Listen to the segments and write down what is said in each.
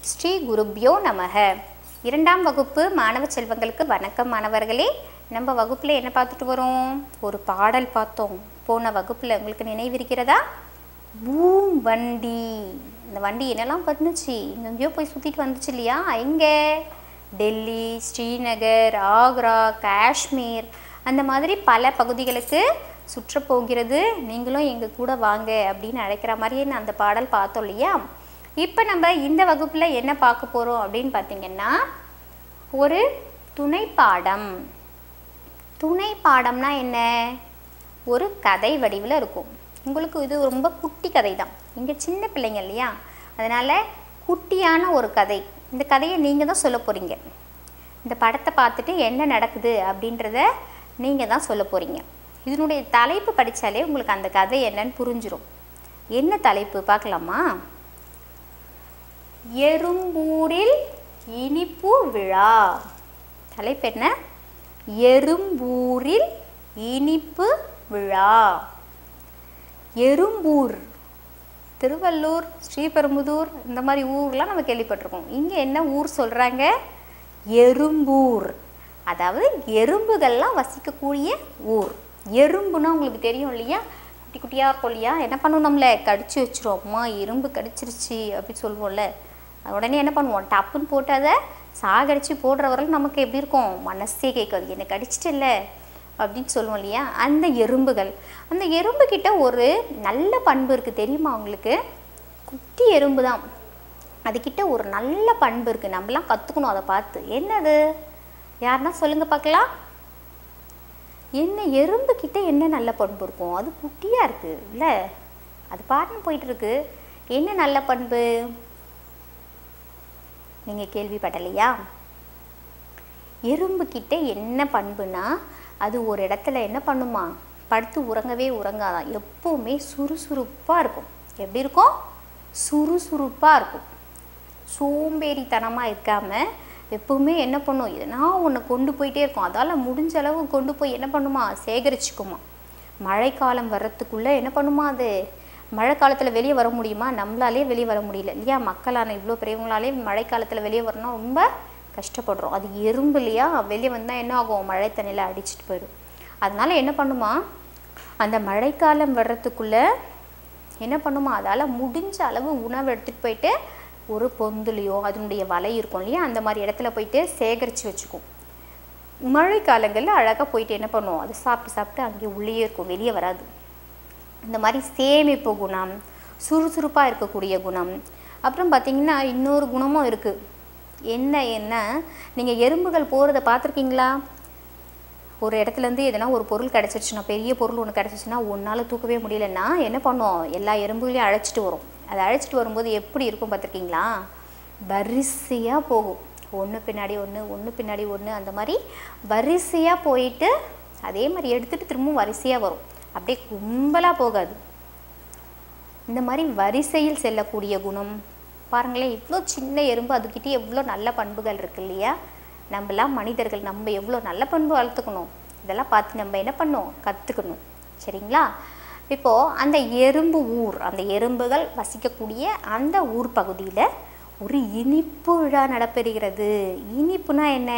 ஸ்ரீ குருப்யோ நமக. இரண்டாம் வகுப்பு மாணவ செல்வங்களுக்கு வணக்கம் மாணவர்களே. நம்ம வகுப்பில் என்ன பார்த்துட்டு வரோம்? ஒரு பாடல் பார்த்தோம் போன வகுப்பில். உங்களுக்கு நினைவிருக்கிறதா? பூம் வண்டி. இந்த வண்டி என்னெல்லாம் பண்ணுச்சு? எங்கெங்கேயோ போய் சுற்றிட்டு வந்துச்சு இல்லையா? எங்கே? டெல்லி, ஸ்ரீநகர், ஆக்ரா, காஷ்மீர் அந்த மாதிரி பல பகுதிகளுக்கு சுற்றப்போகிறது. நீங்களும் எங்கள் கூட வாங்க அப்படின்னு அழைக்கிற மாதிரியே நான் அந்த பாடல் பார்த்தோம் இல்லையா? இப்போ நம்ம இந்த வகுப்பில் என்ன பார்க்க போகிறோம் அப்படின்னு பார்த்தீங்கன்னா, ஒரு துணைப்பாடம். துணைப்பாடம்னா என்ன? ஒரு கதை வடிவில் இருக்கும். உங்களுக்கு இது ரொம்ப குட்டி கதை தான். இங்கே சின்ன பிள்ளைங்க இல்லையா, அதனால் குட்டியான ஒரு கதை. இந்த கதையை நீங்கள் தான் சொல்ல போகிறீங்க. இந்த படத்தை பார்த்துட்டு என்ன நடக்குது அப்படின்றத நீங்கள் தான் சொல்ல போகிறீங்க. இதனுடைய தலைப்பு படித்தாலே உங்களுக்கு அந்த கதை என்னன்னு புரிஞ்சிடும். என்ன தலைப்பு பார்க்கலாமா? எறும்பூரில் இனிப்பு விழா. தலைப்பு என்ன? எறும்பூரில் இனிப்பு விழா. எறும்பூர், திருவள்ளூர், ஸ்ரீபெரும்புதூர் இந்த மாதிரி ஊர்லாம் நம்ம கேள்விப்பட்டிருக்கோம். இங்கே என்ன ஊர் சொல்கிறாங்க? எறும்பூர். அதாவது எறும்புகள்லாம் வசிக்கக்கூடிய ஊர். எறும்புனா உங்களுக்கு தெரியும் இல்லையா? குட்டி குட்டியாக இருக்கும் இல்லையா? என்ன பண்ணுவோம்? நம்மளை கடிச்சு வச்சிரும். அம்மா எறும்பு கடிச்சிருச்சு அப்படின்னு சொல்லுவோம்ல. உடனே என்ன பண்ணுவோம்? டப்புன்னு போட்டு அதை சாகடிச்சு போடுறவர்கள் நமக்கு எப்படி இருக்கும்? மனசே கேட்காது, என்னை கடிச்சிட்டில்ல அப்படின்னு சொல்லுவோம் இல்லையா? அந்த எறும்புகள். அந்த எறும்புக்கிட்ட ஒரு நல்ல பண்பு இருக்குது, தெரியுமா உங்களுக்கு? குட்டி எறும்பு தான், அதுக்கிட்ட ஒரு நல்ல பண்பு இருக்குது. நம்மளாம் கற்றுக்கணும் அதை பார்த்து. என்னது? யாருன்னா சொல்லுங்கள் பார்க்கலாம். என்ன எறும்புக்கிட்ட என்ன நல்ல பண்பு இருக்கும்? அது குட்டியாக இருக்குது இல்லை, அது பாட்டுன்னு போயிட்டுருக்கு. என்ன நல்ல பண்பு நீங்கள் கேள்விப்பட்டலையா? எறும்புக்கிட்ட என்ன பண்புனா, அது ஒரு இடத்துல என்ன பண்ணுமா? படுத்து உறங்கவே உறங்காதான். எப்போவுமே சுறுசுறுப்பாக இருக்கும். எப்படி இருக்கும்? சுறுசுறுப்பாக இருக்கும். சோம்பேறித்தனமாக இருக்காமல் எப்பவுமே என்ன பண்ணும்? எதனா ஒன்று கொண்டு போயிட்டே இருக்கும். அதால் முடிஞ்ச அளவு கொண்டு போய் என்ன பண்ணுமா? சேகரிச்சுக்குமா. மழைக்காலம் வர்றதுக்குள்ளே என்ன பண்ணுமா? அது மழை காலத்தில் வெளியே வர முடியுமா? நம்மளாலே வெளியே வர முடியல இல்லையா? மக்களான இவ்வளோ பெரியவங்களாலே மழை காலத்தில் வெளியே வரணும் ரொம்ப கஷ்டப்படுறோம். அது எறும்பு இல்லையா? வெளியே வந்தால் என்ன ஆகும்? மழை தண்ணியில் அடிச்சுட்டு போயிடும். அதனால் என்ன பண்ணுமா? அந்த மழைக்காலம் வர்றதுக்குள்ளே என்ன பண்ணுமா? அதால் முடிஞ்ச அளவு உணவு எடுத்துகிட்டு போயிட்டு ஒரு பொந்துலையோ அதனுடைய வலை இருக்கும் இல்லையா, அந்த மாதிரி இடத்துல போயிட்டு சேகரித்து வச்சுக்கும். மழை காலங்களில் அழகாக போயிட்டு என்ன பண்ணுவோம்? அது சாப்பிட்டு சாப்பிட்டு அங்கேயே உள்ளே இருக்கும், வெளியே வராது. இந்த மாதிரி சேமிப்பு குணம், சுறுசுறுப்பாக இருக்கக்கூடிய குணம். அப்புறம் பார்த்திங்கன்னா இன்னொரு குணமும் இருக்குது. என்ன நீங்கள் எறும்புகள் போகிறத பார்த்துருக்கீங்களா? ஒரு இடத்துலேருந்து எதனா ஒரு பொருள் கிடச்சிருச்சுன்னா, பெரிய பொருள் ஒன்று கிடச்சிச்சின்னா ஒன்றால் தூக்கவே முடியலன்னா என்ன பண்ணும்? எல்லா எறும்புகளையும் அழைச்சிட்டு வரும். அதை அழைச்சிட்டு வரும்போது எப்படி இருக்கும் பார்த்துருக்கீங்களா? வரிசையாக போகும், ஒன்று பின்னாடி ஒன்று, ஒன்று பின்னாடி ஒன்று, அந்த மாதிரி வரிசையாக போயிட்டு அதே மாதிரி எடுத்துகிட்டு திரும்பவும் வரிசையாக வரும். அப்படியே கும்பலாக போகாது. இந்த மாதிரி வரிசையில் செல்லக்கூடிய குணம் பாருங்களேன். இவ்வளோ சின்ன எறும்பு, அதுக்கிட்டே எவ்வளோ நல்ல பண்புகள் இருக்குது இல்லையா? நம்மளாம் மனிதர்கள், நம்ம எவ்வளோ நல்ல பண்பு வளர்த்துக்கணும். இதெல்லாம் பார்த்து நம்ம என்ன பண்ணணும்? கற்றுக்கணும். சரிங்களா? இப்போது அந்த எறும்பு ஊர், அந்த எறும்புகள் வசிக்கக்கூடிய அந்த ஊர் பகுதியில் ஒரு இனிப்பு விழா நடைபெறுகிறது. இனிப்புனா என்ன?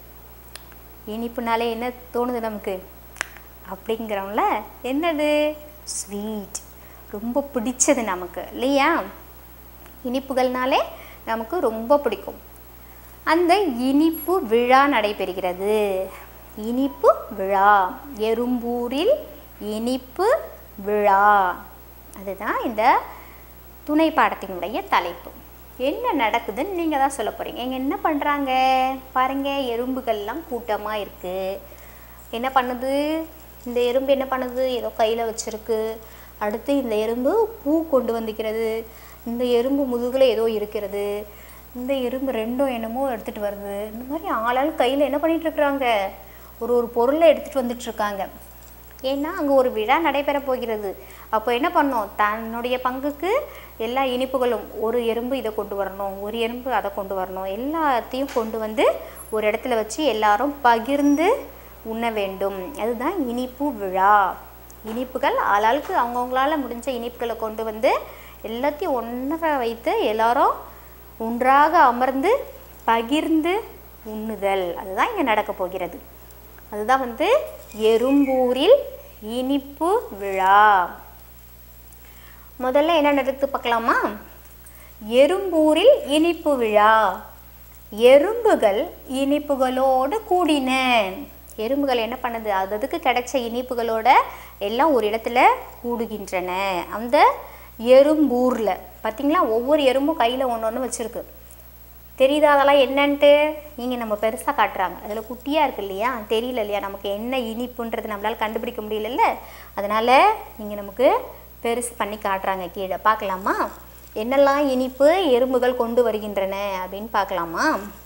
இனிப்புனாலே என்ன தோணுது நமக்கு? அப்படிங்கிறோம்ல, என்னது? ஸ்வீட். ரொம்ப பிடிச்சது நமக்கு இல்லையா? இனிப்புகள்னாலே நமக்கு ரொம்ப பிடிக்கும். அந்த இனிப்பு விழா நடைபெறுகிறது. இனிப்பு விழா, எறும்பூரில் இனிப்பு விழா. அதுதான் இந்த துணை பாடத்தினுடைய தலைப்பு. என்ன நடக்குதுன்னு நீங்கள் தான் சொல்ல போகிறீங்க. இங்கே என்ன பண்ணுறாங்க பாருங்கள். எறும்புகள்லாம் கூட்டமாக இருக்குது. என்ன பண்ணுது? இந்த எறும்பு என்ன பண்ணுது? ஏதோ கையில் வச்சுருக்கு. அடுத்து இந்த எறும்பு பூ கொண்டு வந்துக்கிறது. இந்த எறும்பு முதுகில் ஏதோ இருக்கிறது. இந்த எறும்பு ரெண்டும் என்னமோ எடுத்துகிட்டு வருது. இந்த மாதிரி ஆளால் கையில் என்ன பண்ணிகிட்ருக்குறாங்க? ஒரு பொருளை எடுத்துகிட்டு வந்துட்டுருக்காங்க. ஏன்னா அங்கே ஒரு விழா நடைபெற போகிறது. அப்போ என்ன பண்ணோம்? தன்னுடைய பங்குக்கு எல்லா இனிப்புகளும், ஒரு எறும்பு இதை கொண்டு வரணும், ஒரு எறும்பு அதை கொண்டு வரணும், எல்லாத்தையும் கொண்டு வந்து ஒரு இடத்துல வச்சு எல்லாரும் பகிர்ந்து உண்ண வேண்டும். அதுதான் இனிப்பு விழா. இனிப்புகள் ஆளாளுக்கு அவங்கவுங்களால முடிஞ்ச இனிப்புகளை கொண்டு வந்து எல்லாத்தையும் ஒன்றா வைத்து எல்லாரும் ஒன்றாக அமர்ந்து பகிர்ந்து உண்ணுதல், அதுதான் இங்கே நடக்க போகிறது. அதுதான் எறும்பூரில் இனிப்பு விழா. முதல்ல என்ன நடக்குது பார்க்கலாமா? எறும்பூரில் இனிப்பு விழா. எறும்புகள் இனிப்புகளோடு கூடின. எறும்புகள் என்ன பண்ணுது? அதுக்கு கிடைச்ச இனிப்புகளோட எல்லாம் ஒரு இடத்துல கூடுகின்றன. அந்த எறும்பூரில் பார்த்தீங்களா, ஒவ்வொரு எறும்பும் கையில் ஒன்று ஒன்று வச்சுருக்கு. தெரியுதா அதெல்லாம் என்னன்ட்டு? இங்கே நம்ம பெருசாக காட்டுறாங்க, அதில் குட்டியாக இருக்குது இல்லையா, தெரியல இல்லையா, நமக்கு என்ன இனிப்புன்றது நம்மளால் கண்டுபிடிக்க முடியல. அதனால் இங்கே நமக்கு பெருசு பண்ணி காட்டுறாங்க. கீழே பார்க்கலாமா என்னெல்லாம் இனிப்பு எறும்புகள் கொண்டு வருகின்றன அப்படின்னு பார்க்கலாமா?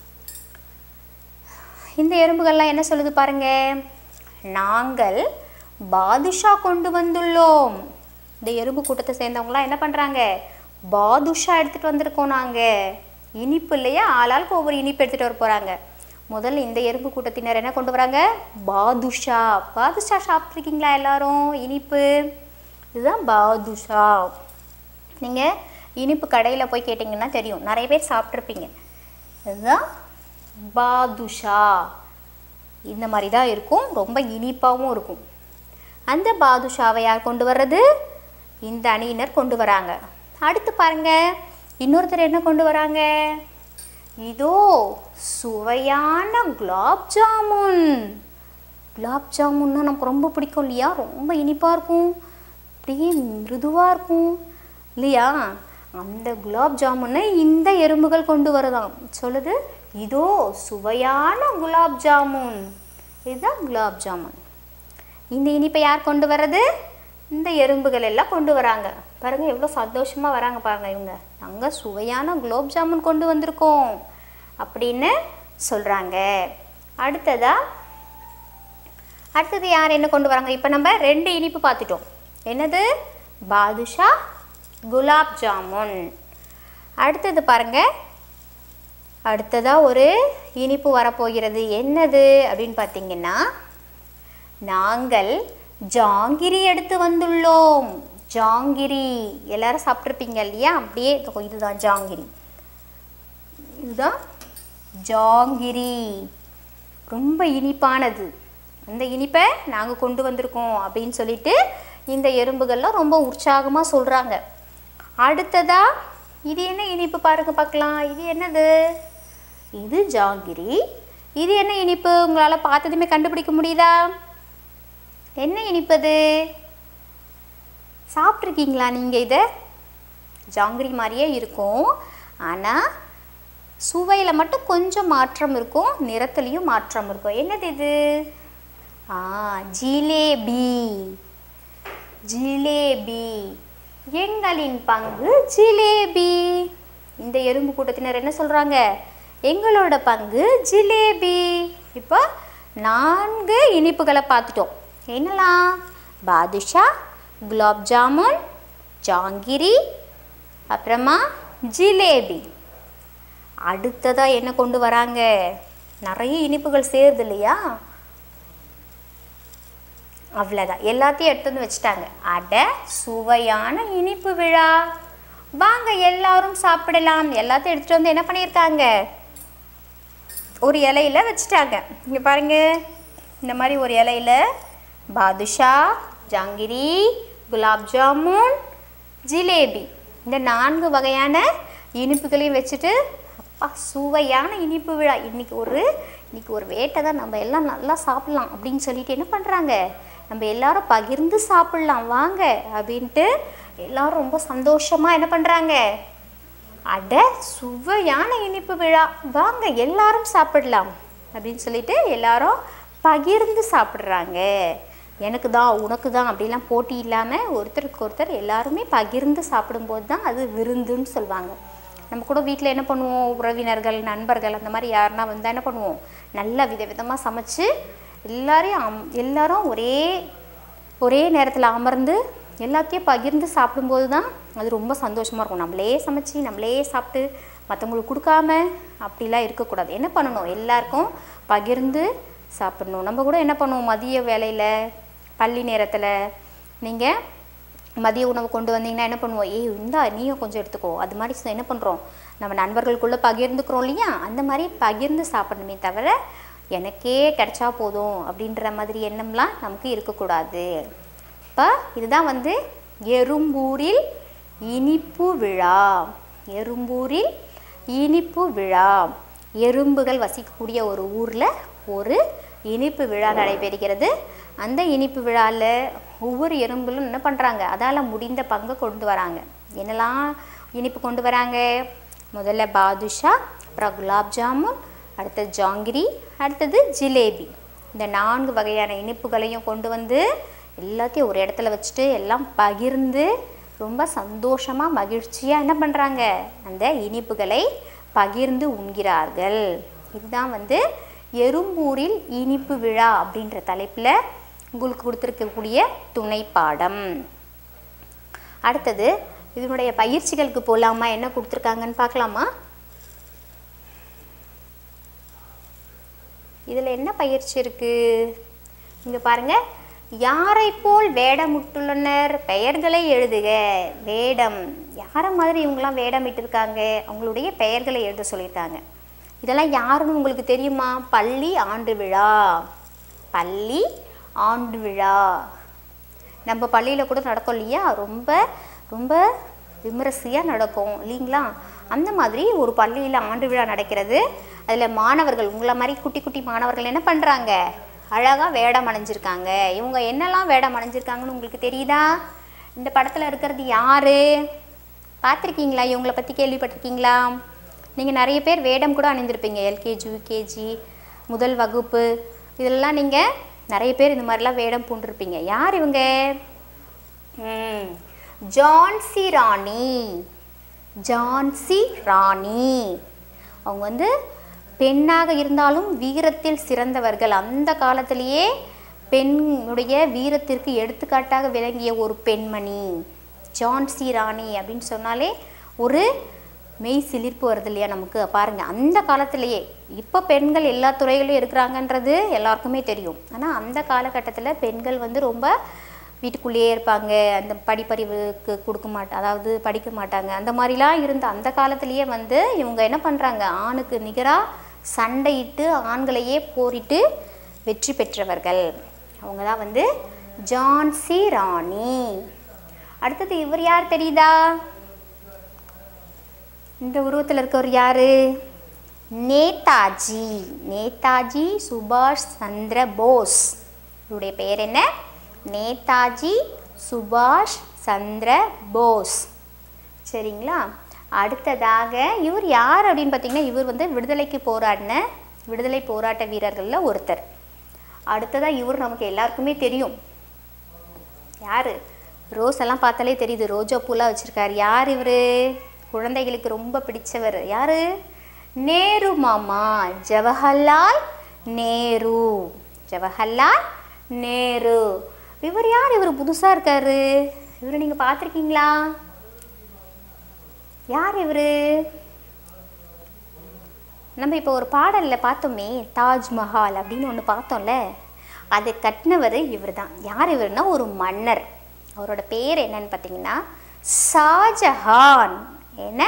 இந்த எறும்புகள்லாம் என்ன சொல்லுது பாருங்க. நாங்கள் பாதுஷா கொண்டு வந்துள்ளோம். இந்த எறும்பு கூட்டத்தை சேர்ந்தவங்களாம் என்ன பண்ணுறாங்க? பாதுஷா எடுத்துகிட்டு வந்திருக்கோம் நாங்கள். இனிப்பு இல்லையா, ஆளாளுக்கு ஒவ்வொரு இனிப்பு எடுத்துகிட்டு வர போகிறாங்க. முதல்ல இந்த எறும்பு கூட்டத்தினர் என்ன கொண்டு வராங்க? பாதுஷா. பாதுஷா சாப்பிட்ருக்கீங்களா எல்லாரும்? இனிப்பு இதுதான் பாதுஷா. நீங்கள் இனிப்பு கடையில் போய் கேட்டிங்கன்னா தெரியும், நிறைய பேர் சாப்பிட்ருப்பீங்க. இதுதான் பாதுஷா. இந்த மாதிரி தான் இருக்கும், ரொம்ப இனிப்பாகவும் இருக்கும். அந்த பாதுஷாவை யார் கொண்டு வர்றது? இந்த அணியினர் கொண்டு வராங்க. அடுத்து பாருங்க, இன்னொருத்தர் என்ன கொண்டு வராங்க? இதோ சுவையான குலாப் ஜாமுன். குலாப் ஜாமுன்னா நமக்கு ரொம்ப பிடிக்கும் இல்லையா, ரொம்ப இனிப்பாக இருக்கும், அப்படியே மிருதுவாக இருக்கும் இல்லையா. அந்த குலாப் ஜாமுனை இந்த எறும்புகள் கொண்டு வரதாம். சொல்லுது, இதோ சுவையான குலாப் ஜாமுன். இதுதான் குலாப் ஜாமுன். இந்த இனிப்பை யார் கொண்டு வர்றது? இந்த எறும்புகள் எல்லாம் கொண்டு வராங்க. பாருங்கள் எவ்வளோ சந்தோஷமாக வராங்க பாருங்கள் இவங்க. நாங்கள் சுவையான குலாப் ஜாமுன் கொண்டு வந்திருக்கோம் அப்படின்னு சொல்கிறாங்க. அடுத்தது யார் என்ன கொண்டு வராங்க? இப்போ நம்ம 2 இனிப்பு பார்த்துட்டோம். என்னது? பாதுஷா, குலாப் ஜாமுன். அடுத்தது பாருங்கள், அடுத்ததாக ஒரு இனிப்பு வரப்போகிறது. என்னது அப்படின்னு பார்த்தீங்கன்னா, நாங்கள் ஜாங்கிரி எடுத்து வந்துள்ளோம். ஜாங்கிரி எல்லாரும் சாப்பிட்ருப்பீங்க இல்லையா, அப்படியே இதுதான் ஜாங்கிரி. இதுதான் ஜாங்கிரி, ரொம்ப இனிப்பானது. அந்த இனிப்பை நாங்கள் கொண்டு வந்திருக்கோம் அப்படின்னு சொல்லிட்டு இந்த எறும்புகள்லாம் ரொம்ப உற்சாகமாக சொல்கிறாங்க. அடுத்ததா இது என்ன இனிப்பு பாருங்க பார்க்கலாம். இது என்னது? இது ஜாங்கிரி. இது என்ன இனிப்பு? உங்களால் பார்த்ததுமே கண்டுபிடிக்க முடியுதா? என்ன இனிப்பது? சாப்பிட்ருக்கீங்களா நீங்கள்? இதை ஜாங்கிரி மாதிரியே இருக்கும், ஆனால் சுவையில் மட்டும் கொஞ்சம் மாற்றம் இருக்கும், நிறத்துலேயும் மாற்றம் இருக்கும். என்னது இது? ஜிலேபி. ஜிலேபி, எங்களின் பங்கு ஜிலேபி. இந்த எறும்பு கூட்டத்தினர் என்ன சொல்கிறாங்க? எங்களோட பங்கு ஜிலேபி. இப்போ 4 இனிப்புகளை பார்த்துட்டோம். என்னலாம்? பாதுஷா, குலாப் ஜாமுன், ஜாங்கிரி, அப்புறமா ஜிலேபி. அடுத்ததாக என்ன கொண்டு வராங்க? நிறைய இனிப்புகள் சேருது இல்லையா, அவ்வளோதான், எல்லாத்தையும் எடுத்து வந்து வச்சுட்டாங்க. அட சுவையான இனிப்பு விழா, வாங்க எல்லாரும் சாப்பிடலாம். எல்லாத்தையும் எடுத்துகிட்டு வந்து என்ன பண்ணியிருக்காங்க? ஒரு இலையில் வச்சுட்டாங்க. இங்கே பாருங்க, இந்த மாதிரி ஒரு இலையில் பாதுஷா, ஜாங்கிரி, குலாப் ஜாமுன், ஜிலேபி, இந்த 4 வகையான இனிப்புகளையும் வச்சுட்டு, அப்பா சுவையான இனிப்பு விழா, இன்றைக்கி ஒரு வேட்டை தான், நம்ம எல்லாம் நல்லா சாப்பிட்லாம் அப்படின்னு சொல்லிட்டு என்ன பண்ணுறாங்க? நம்ம எல்லாரும் பகிர்ந்து சாப்பிட்லாம் வாங்க அப்படின்ட்டு எல்லாரும் ரொம்ப சந்தோஷமாக என்ன பண்ணுறாங்க? அட சுவையான இனிப்பு விழா, வாங்க எல்லாரும் சாப்பிடலாம் அப்படின்னு சொல்லிட்டு எல்லாரும் பகிர்ந்து சாப்பிட்றாங்க. எனக்கு தான் உனக்கு தான் அப்படிலாம் போட்டி இல்லாமல் ஒருத்தருக்கு ஒருத்தர் எல்லாருமே பகிர்ந்து சாப்பிடும்போது தான் அது விருந்துன்னு சொல்லுவாங்க. நம்ம கூட வீட்டில் என்ன பண்ணுவோம், உறவினர்கள் நண்பர்கள் அந்த மாதிரி யாருன்னா வந்தால் என்ன பண்ணுவோம், நல்லா விதவிதமாக சமைச்சு எல்லாரும் ஒரே நேரத்தில் அமர்ந்து எல்லாத்தையும் பகிர்ந்து சாப்பிடும்போது தான் அது ரொம்ப சந்தோஷமாக இருக்கும். நம்மளே சமைச்சு நம்மளே சாப்பிட்டு மற்றவங்களுக்கு கொடுக்காம அப்படிலாம் இருக்கக்கூடாது. என்ன பண்ணணும், எல்லாருக்கும் பகிர்ந்து சாப்பிடணும். நம்ம கூட என்ன பண்ணுவோம், மதிய வேளையில் பள்ளி நேரத்தில் நீங்கள் மதிய உணவு கொண்டு வந்தீங்கன்னா என்ன பண்ணுவோம், ஏய் இந்தா நீயும் கொஞ்சம் எடுத்துக்கோ, அது மாதிரி என்ன பண்ணுறோம், நம்ம நண்பர்களுக்குள்ளே பகிர்ந்துக்கிறோம் இல்லையா, அந்த மாதிரி பகிர்ந்து சாப்பிடணுமே தவிர எனக்கே கிடைச்சா போதும் அப்படின்ற மாதிரி எண்ணம்லாம் நமக்கு இருக்கக்கூடாது. இப்போ இதுதான் வந்து எறும்பூரில் இனிப்பு விழா. எறும்பூரில் இனிப்பு விழா. எறும்புகள் வசிக்கக்கூடிய ஒரு ஊரில் ஒரு இனிப்பு விழா நடைபெறுகிறது. அந்த இனிப்பு விழாவில் ஒவ்வொரு எறும்புகளும் என்ன பண்ணுறாங்க, அதால் முடிந்த பங்கை கொண்டு வராங்க. என்னெல்லாம் இனிப்பு கொண்டு வராங்க, முதல்ல பாதுஷா, அப்புறம் குலாப் ஜாமுன், அடுத்தது ஜாங்கிரி, அடுத்தது ஜிலேபி. இந்த 4 வகையான இனிப்புகளையும் கொண்டு வந்து எல்லாத்தையும் ஒரு இடத்துல வச்சுட்டு எல்லாம் பகிர்ந்து ரொம்ப சந்தோஷமாக மகிழ்ச்சியாக என்ன பண்ணுறாங்க, அந்த இனிப்புகளை பகிர்ந்து உண்கிறார்கள். இதுதான் வந்து எறும்பூரில் இனிப்பு விழா அப்படின்ற தலைப்பில் உங்களுக்கு கொடுத்துருக்கக்கூடிய துணை பாடம். அடுத்தது இதனுடைய பயிற்சிகளுக்கு போகலாமா, என்ன கொடுத்துருக்காங்கன்னு பார்க்கலாமா. இதில் என்ன பயிற்சி இருக்குது இங்கே பாருங்கள். யாரை போல் வேடமிட்டுள்ளனர், பெயர்களை எழுதுக. வேடம் யாரை மாதிரி இவங்களாம் வேடமிட்டிருக்காங்க, அவங்களுடைய பெயர்களை எழுத சொல்லியிருக்காங்க. இதெல்லாம் யாருன்னு உங்களுக்கு தெரியுமா, பள்ளி ஆண்டு விழா. பள்ளி ஆண்டு விழா நம்ம பள்ளியில் கூட நடக்கும் இல்லையா, ரொம்ப ரொம்ப விமரிசையாக நடக்கும் இல்லைங்களா. அந்த மாதிரி ஒரு பள்ளியில் ஆண்டு விழா நடக்கிறது. அதில் மாணவர்கள் உங்களை மாதிரி குட்டி குட்டி மாணவர்கள் என்ன பண்ணுறாங்க, அழகாக வேடம் அணிஞ்சிருக்காங்க. இவங்க என்னெல்லாம் வேடம் அணிஞ்சிருக்காங்கன்னு உங்களுக்கு தெரியுதா. இந்த படத்தில் இருக்கிறது யார் பார்த்துருக்கீங்களா, இவங்களை பற்றி கேள்விப்பட்டிருக்கீங்களா. நீங்கள் நிறைய பேர் வேடம் கூட அணிந்திருப்பீங்க, எல்கேஜி யூகேஜி முதல் வகுப்பு இதெல்லாம் நீங்கள் நிறைய பேர் இந்த மாதிரிலாம் வேடம் பூண்டிருப்பீங்க. யார் இவங்க, ஜான்சி ராணி. ஜான்சி ராணி அவங்க வந்து பெண்ணாக இருந்தாலும் வீரத்தில் சிறந்தவர்கள். அந்த காலத்திலேயே பெண்ணுடைய வீரத்திற்கு எடுத்துக்காட்டாக விளங்கிய ஒரு பெண்மணி ஜான்சி ராணி அப்படின்னு சொன்னாலே ஒரு மெய் சிலிர்ப்பு வருது இல்லையா நமக்கு. பாருங்கள், அந்த காலத்திலேயே, இப்போ பெண்கள் எல்லா துறைகளிலும் இருக்கிறாங்கன்றது எல்லாருக்குமே தெரியும். ஆனால் அந்த காலகட்டத்தில் பெண்கள் வந்து ரொம்ப வீட்டுக்குள்ளேயே இருப்பாங்க, அந்த படிப்பறிவுக்கு கொடுக்க மாட்டாங்க, அதாவது படிக்க மாட்டாங்க. அந்த மாதிரிலாம் இருந்த அந்த காலத்திலேயே வந்து இவங்க என்ன பண்ணுறாங்க, ஆணுக்கு நிகராக சண்டையிட்டு ஆண்களையே போரிட்டு வெற்றி பெற்றவர்கள். அவங்க தான் வந்து ஜான்சி ராணி. அடுத்தது இவர் யார் தெரியுதா, இந்த உருவத்தில் இருக்கவர் யார், நேதாஜி. நேதாஜி சுபாஷ் சந்திர போஸ். இவருடைய பெயர் என்ன, நேதாஜி சுபாஷ் சந்திர போஸ். சரிங்களா. அடுத்ததாக இவர் யார் அப்படின்னு பார்த்தீங்கன்னா, இவர் வந்து விடுதலை போராட்ட வீரர்களில் ஒருத்தர். அடுத்ததாக இவர் நமக்கு எல்லாருக்குமே தெரியும் யார், ரோஸ் எல்லாம் பார்த்தாலே தெரியுது, ரோஜா பூலாம் வச்சுருக்கார். யார் இவர், குழந்தைகளுக்கு ரொம்ப பிடிச்சவர் யார், நேரு மாமா, ஜவஹர்லால் நேரு. ஜவஹர்லால் நேரு இவர் யார், இவர் புதுசாக இருக்கார், இவர் நீங்கள் பார்த்துருக்கீங்களா, யார் இவர். நம்ம இப்போ ஒரு பாடலில் பார்த்தோமே தாஜ்மஹால் அப்படின்னு ஒன்று பார்த்தோம்ல, அதை கட்டினவர் இவர் தான். யார் இவர்னா ஒரு மன்னர். அவரோட பேர் என்னன்னு பார்த்தீங்கன்னா ஷாஜஹான். என்ன,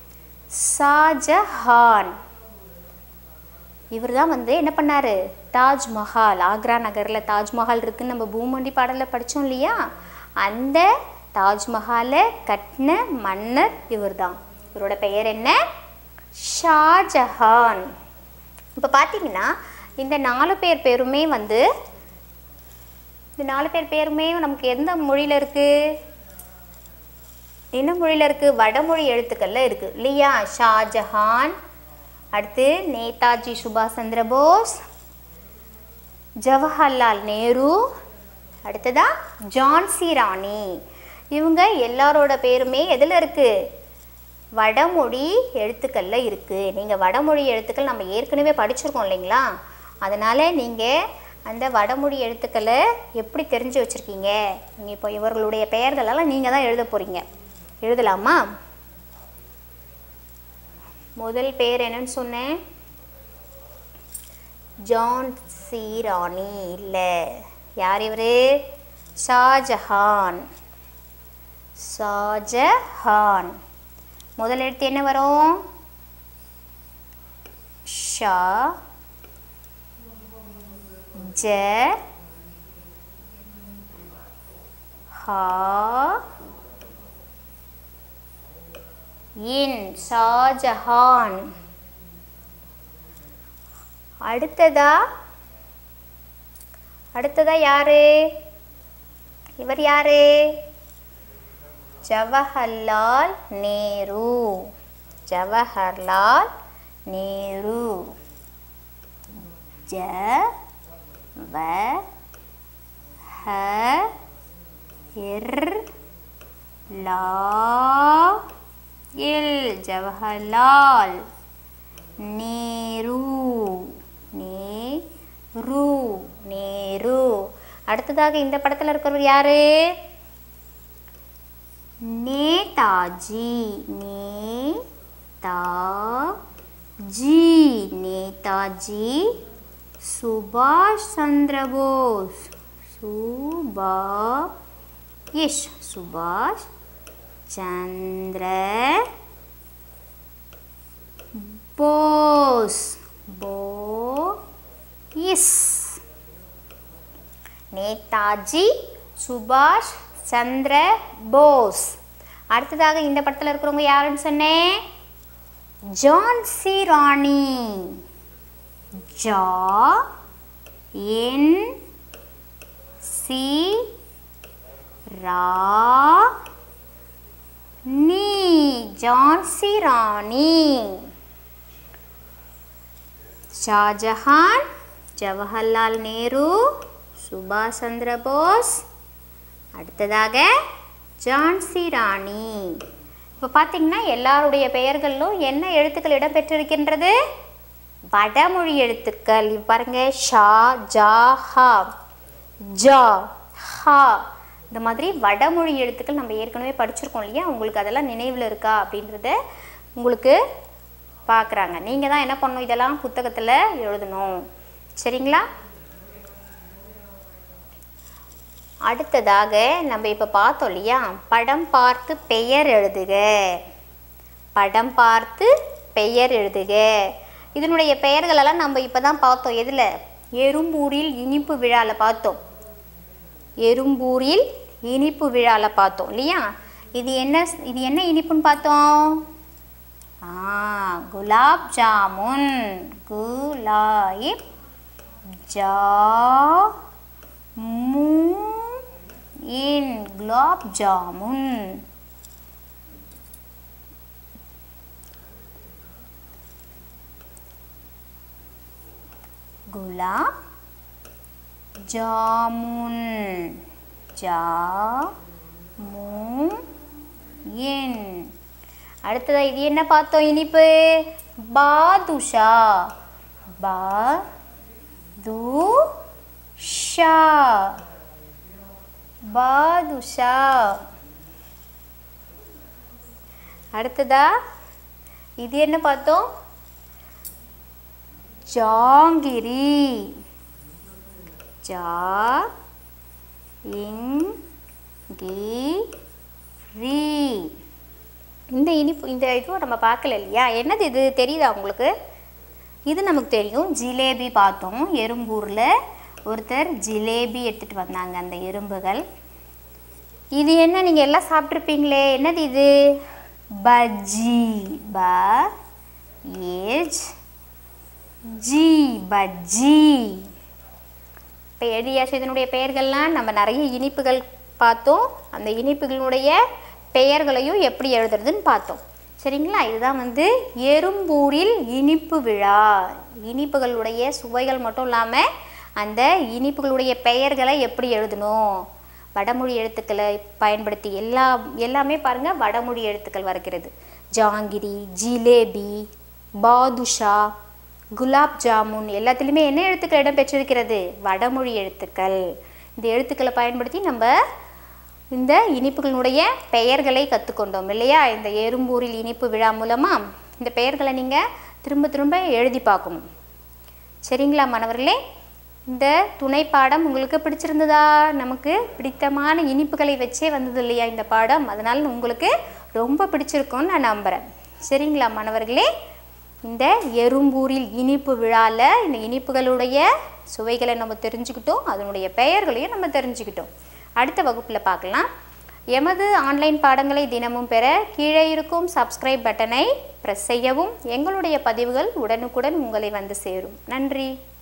ஷாஜஹான். இவர் தான் வந்து என்ன பண்ணார், தாஜ்மஹால், ஆக்ரா நகரில் தாஜ்மஹால் இருக்குதுன்னு நம்ம பூமண்டி பாடலில் படித்தோம் இல்லையா, அந்த தாஜ்மஹாலை கட்டின மன்னர் இவர் தான். இவரோட பெயர் என்ன, ஷாஜஹான். இப்போ பார்த்தீங்கன்னா இந்த 4 பேர் பேருமே வந்து, இந்த 4 பேர் பேருமே நமக்கு எந்த மொழியில் இருக்குது, என்ன மொழியில் இருக்குது, வடமொழி எழுத்துக்களில் இருக்குது இல்லையா. ஷாஜஹான், அடுத்து நேதாஜி சுபாஷ் சந்திர போஸ், ஜவஹர்லால் நேரு, அடுத்ததா ஜான்சி ராணி. இவங்க எல்லாரோட பேருமே எதில் இருக்குது, வடமொழி எழுத்துக்களில் இருக்குது. நீங்கள் வடமொழி எழுத்துக்கள் நம்ம ஏற்கனவே படிச்சிருக்கோம் இல்லைங்களா, அதனால் நீங்கள் அந்த வடமொழி எழுத்துக்களை எப்படி தெரிஞ்சு வச்சுருக்கீங்க. நீங்கள் இப்போ இவர்களுடைய பெயர்களெல்லாம் நீங்கள் தான் எழுத போகிறீங்க. எழுதலாமா. முதல் பேர் என்னன்னு சொன்னேன், ஜான்சி ராணி. இல்லை, யார் இவர், ஷாஜஹான். ஷாஜஹான். முதல் எழுத்து என்ன வரும்? ஷா ஜ ஹா இன், ஷாஜஹான். அடுத்ததா யாரு? இவர் யாரு? ஜவஹர்லால் நேரு. ஜவஹர்லால் நேரு. ஜ வ ஹ இர் லா இல், ஜவஹர்லால் நேரு. நேரு நேரு. அடுத்ததாக இந்த படத்தில் இருக்கிறவர் யாரு? நேதாஜி. நேதாஜி சுபாஷ் சந்திர போஸ். சுபாஷ் சந்திர போஸ். நேதாஜி சுபாஷ் சந்திர போஸ். அடுத்ததாக இந்த படத்தில் இருக்கிறவங்க யாருன்னு சொன்னேன்? ஜான்சி ராணி. ஜா என் சி ரா நீ, ஜான்சி ராணி. ஷாஜஹான், ஜவஹர்லால் நேரு, சுபாஷ் சந்திர போஸ். அடுத்ததாக ஜான்சி ராணி. இப்போ பார்த்தீங்கன்னா எல்லாருடைய பெயர்களிலும் என்ன எழுத்துக்கள் இடம்பெற்றிருக்கின்றது? வடமொழி எழுத்துக்கள். பாருங்க, ஷா ஜா ஹா ஜா ஹா, இந்த மாதிரி வடமொழி எழுத்துக்கள் நம்ம ஏற்கனவே படிச்சிருக்கோம் இல்லையா? உங்களுக்கு அதெல்லாம் நினைவில் இருக்கா அப்படின்றத உங்களுக்கு பார்க்குறாங்க. நீங்கள் தான் என்ன பண்ணணும், இதெல்லாம் புத்தகத்தில் எழுதணும். சரிங்களா? அடுத்ததாக நம்ம இப்போ பார்த்தோம் இல்லையா, படம் பார்த்து பெயர் எழுதுக. படம் பார்த்து பெயர் எழுதுக. இதனுடைய பெயர்களெல்லாம் நம்ம இப்போ தான் பார்த்தோம். எதில்? எறும்பூரில் இனிப்பு விழாவில் பார்த்தோம். எறும்பூரில் இனிப்பு விழாவில் பார்த்தோம் இல்லையா? இது என்ன இனிப்புன்னு பார்த்தோம்? குலாப் ஜாமுன். குலாப் ஜாமுன், குலாப் ஜாமுன். குலாப் ஜாமுன். ஜாமுன். அடுத்ததாக இது என்ன பார்த்தோம்? இனிப்பு பாதுஷா. பாதுஷா. பாதுஷா. அடுத்ததா இது என்ன பார்த்தோம்? ஜாங்கிரி. இந்த இனிப்பு, இந்த இதுவும் நம்ம பார்க்கல இல்லையா? என்னது இது தெரியுதா உங்களுக்கு? இது நமக்கு தெரியும். ஜிலேபி பார்த்தோம். எறும்பூரில் ஒருத்தர் ஜிலேபி எடுத்துகிட்டு வந்தாங்க, அந்த எறும்புகள். இது என்ன, நீங்கள் எல்லாம் சாப்பிட்ருப்பீங்களே, என்னது இது? பஜ்ஜி. பஜ்ஜி. இப்போ எழுதியாச்சு இதனுடைய பெயர்கள்லாம். நம்ம நிறைய இனிப்புகள் பார்த்தோம். அந்த இனிப்புகளுடைய பெயர்களையும் எப்படி எழுதுறதுன்னு பார்த்தோம். சரிங்களா? இதுதான் எறும்பூரில் இனிப்பு விழா. இனிப்புகளுடைய சுவைகள் மட்டும் இல்லாமல் அந்த இனிப்புகளுடைய பெயர்களை எப்படி எழுதணும், வடமொழி எழுத்துக்களை பயன்படுத்தி எல்லாமே பாருங்கள் வடமொழி எழுத்துக்கள் வருகிறது. ஜாங்கிரி, ஜிலேபி, பாதுஷா, குலாப் ஜாமுன் எல்லாத்துலேயுமே என்ன எழுத்துக்கள் இடம்பெற்றிருக்கிறது? வடமொழி எழுத்துக்கள். இந்த எழுத்துக்களை பயன்படுத்தி நம்ம இந்த இனிப்புகளுடைய பெயர்களை கற்றுக்கொண்டோம் இல்லையா? இந்த எறும்பூரில் இனிப்பு விழா மூலமாக இந்த பெயர்களை நீங்கள் திரும்ப திரும்ப எழுதி பார்க்கணும். சரிங்களா மாணவர்களே? இந்த துணை பாடம் உங்களுக்கு பிடிச்சிருந்ததா? நமக்கு பிடித்தமான இனிப்புகளை வச்சே வந்தது இல்லையா இந்த பாடம்? அதனால் உங்களுக்கு ரொம்ப பிடிச்சிருக்கும்னு நான் நம்புகிறேன். சரிங்களா மாணவர்களே? இந்த எறும்பூரில் இனிப்பு விழாவில் இந்த இனிப்புகளுடைய சுவைகளை நம்ம தெரிஞ்சுக்கிட்டோம், அதனுடைய பெயர்களையும் நம்ம தெரிஞ்சுக்கிட்டோம். அடுத்த வகுப்பில் பார்க்கலாம். எமது ஆன்லைன் பாடங்களை தினமும் பெற கீழே இருக்கும் சப்ஸ்கிரைப் பட்டனை ப்ரெஸ் செய்யவும். எங்களுடைய பதிவுகள் உடனுக்குடன் உங்களை வந்து சேரும். நன்றி.